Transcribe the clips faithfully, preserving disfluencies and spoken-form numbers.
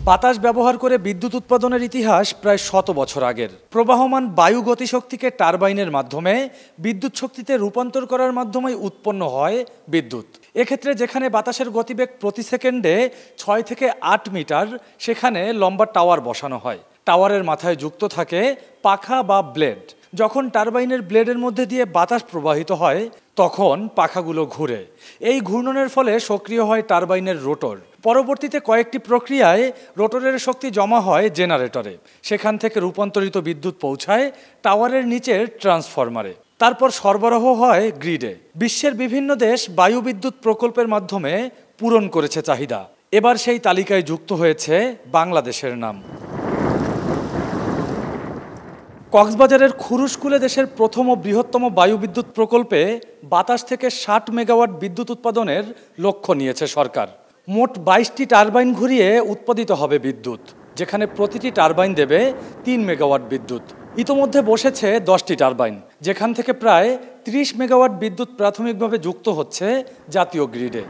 বাতাস ব্যবহার করে বিদ্যুৎ উৎপাদনের ইতিহাস প্রায় শত বছর আগের। প্রবাহমান বায়ু গতিশক্তিকে টারবাইনের মাধ্যমে বিদ্যুৎ শক্তিতে রূপান্তর করার মাধ্যমে উৎপন্ন হয় বিদ্যুৎ। এক্ষেত্রে যেখানে বাতাসের গতিবেগ প্রতি সেকেন্ডে ছয় থেকে আট মিটার, সেখানে লম্বা টাওয়ার বসানো হয়। টাওয়ারের মাথায় যুক্ত থাকে পাখা বা ব্লেড। যখন টারবাইনের ব্লেডের মধ্যে দিয়ে বাতাস প্রবাহিত হয় তখন পাখাগুলো ঘুরে। এই ঘূর্ণনের ফলে সক্রিয় হয় টারবাইনের রোটর। পরবর্তীতে কয়েকটি প্রক্রিয়ায় রোটরের শক্তি জমা হয় জেনারেটরে। সেখান থেকে রূপান্তরিত বিদ্যুৎ পৌঁছায় টাওয়ারের নিচের ট্রান্সফরমারে। তারপর সরবরাহ হয় গ্রিডে। বিশ্বের বিভিন্ন দেশ বায়ু বিদ্যুৎ প্রকল্পের মাধ্যমে পূরণ করেছে চাহিদা। এবার সেই তালিকায় যুক্ত হয়েছে বাংলাদেশের নাম। কক্সবাজারের খুরুশকুলে দেশের প্রথম ও বৃহত্তম বায়ু বিদ্যুৎ প্রকল্পে বাতাস থেকে ষাট মেগাওয়াট বিদ্যুৎ উৎপাদনের লক্ষ্য নিয়েছে সরকার। মোট বাইশটি টারবাইন ঘুরিয়ে উৎপাদিত হবে বিদ্যুৎ, যেখানে প্রতিটি টারবাইন দেবে তিন মেগাওয়াট বিদ্যুৎ। ইতোমধ্যে বসেছে দশটি টারবাইন, যেখান থেকে প্রায় ত্রিশ মেগাওয়াট বিদ্যুৎ প্রাথমিকভাবে যুক্ত হচ্ছে জাতীয় গ্রিডে।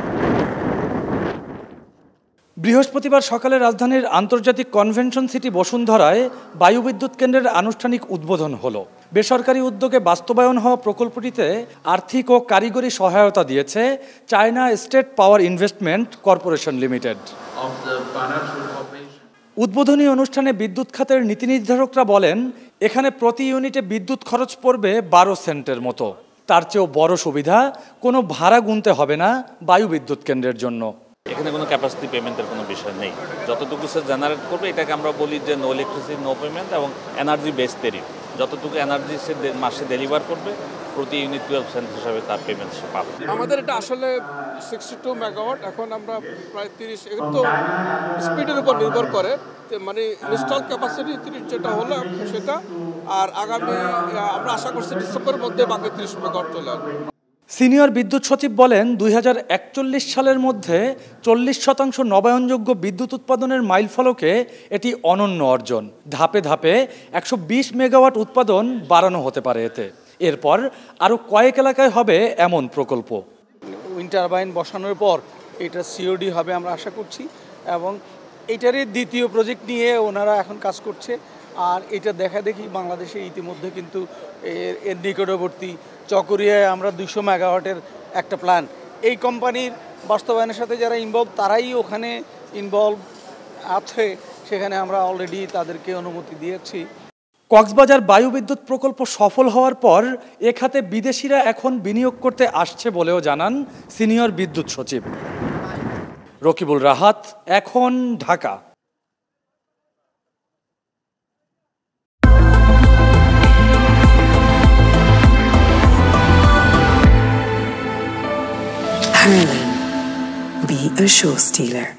বৃহস্পতিবার সকালে রাজধানীর আন্তর্জাতিক কনভেনশন সিটি বসুন্ধরায় বায়ু বিদ্যুৎ কেন্দ্রের আনুষ্ঠানিক উদ্বোধন হলো। বেসরকারি উদ্যোগে বাস্তবায়ন হওয়া প্রকল্পটিতে আর্থিক ও কারিগরি সহায়তা দিয়েছে China state power investment corporation limited. উদ্বোধনী অনুষ্ঠানে বিদ্যুৎ খাতের নীতি নির্ধারকরা বলেন, এখানে প্রতি ইউনিটে বিদ্যুৎ খরচ পড়বে বারো সেন্টের মতো। তার চেয়েও বড় সুবিধা, কোনো ভাড়া গুনতে হবে না বায়ু বিদ্যুৎ কেন্দ্রের জন্য। এখানে কোনো ক্যাপাসিটি পেমেন্টের কোনো বিষয় নেই। যতটুকু সে জেনারেট করবে এটাকে আমরা বলি যে নো ইলেকট্রিসিটি নো পেমেন্ট, এবং এনার্জি বেস টেরিফ। যতটুকু এনার্জি সে মাসে ডেলিভার করবে প্রতি ইউনিট টুয়েলভ সেন্ট হিসাবে তার পেমেন্ট সে পাবে। আমাদের এটা আসলে সিক্সটি টু মেগাওয়াট, এখন আমরা প্রায় তিরিশ, তো স্পিডের উপর নির্ভর করে, মানে ইনস্টল ক্যাপাসিটি তিরিশ যেটা হলো সেটা, আর আগামী আমরা আশা করছি ডিসেম্বরের মধ্যে বাকি তিরিশ মেগাওয়াট চলে আসবে। সিনিয়র বিদ্যুৎ সচিব বলেন, দুই হাজার একচল্লিশ সালের মধ্যে চল্লিশ শতাংশ নবায়নযোগ্য বিদ্যুৎ উৎপাদনের মাইলফলকে এটি অনন্য অর্জন। ধাপে ধাপে একশো বিশ মেগাওয়াট উৎপাদন বাড়ানো হতে পারে এতে। এরপর আরও কয়েক এলাকায় হবে এমন প্রকল্প। উইন্ড টারবাইন বসানোর পর এটা সিওডি হবে আমরা আশা করছি, এবং এটারই দ্বিতীয় প্রজেক্ট নিয়ে ওনারা এখন কাজ করছে। আর এটা দেখা দেখি বাংলাদেশে ইতিমধ্যে কিন্তু এর নিকটবর্তী চকরিয়ায় আমরা দুশো মেগাওয়াটের একটা প্ল্যান, এই কোম্পানির বাস্তবায়নের সাথে যারা ইনভলভ তারাই ওখানে ইনভলভ আছে, সেখানে আমরা অলরেডি তাদেরকে অনুমতি দিয়েছি। কক্সবাজার বায়ু বিদ্যুৎ প্রকল্প সফল হওয়ার পর এ খাতে বিদেশিরা এখন বিনিয়োগ করতে আসছে বলেও জানান সিনিয়র বিদ্যুৎ সচিব। রকিবুল রাহাত, এখন, Dhaka. Harlan, be a show stealer.